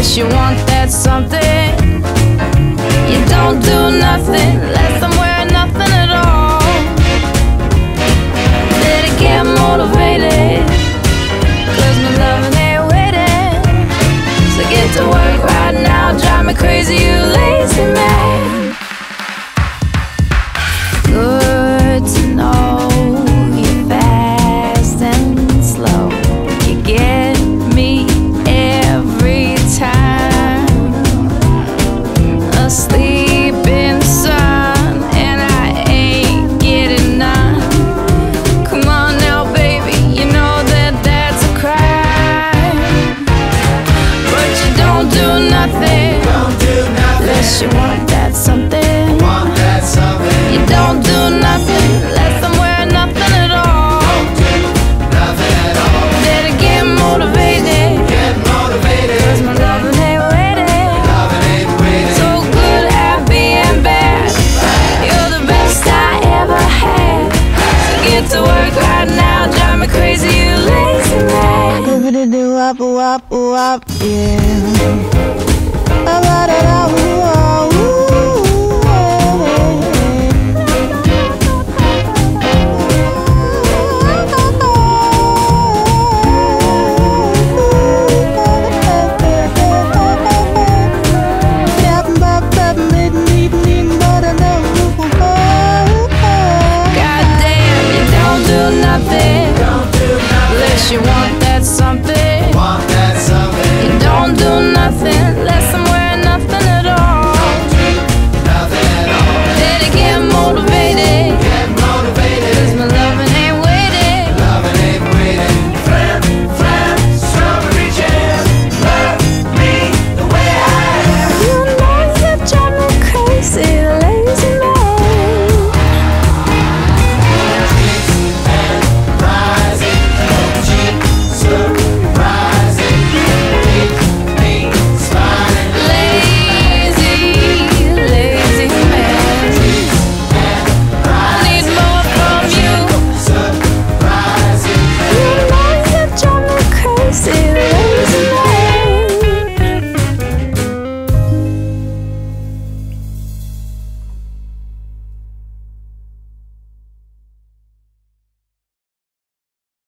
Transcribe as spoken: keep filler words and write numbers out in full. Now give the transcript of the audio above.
unless you want that something. You don't do nothing less than wearing nothing at all. Better get motivated, cause my loving ain't waiting. So get to work right now, drive me crazy, you lazy man. Good to know you're fast and slow. You get me every time. A sleeping sun and I ain't getting none. Come on now baby, you know that that's a crime. But you don't do nothing, Don't do nothing unless you want that something. Want that something. You don't do nothing less than wearing nothing at all. Don't do nothing at all. Better get motivated, Get motivated. cause my loving ain't waiting. Loving ain't waiting. So good at being bad, you're the best I ever had. So get to work right now, drive me crazy, you lazy man. Give it a do wop wop wop, yeah. Ba ba da da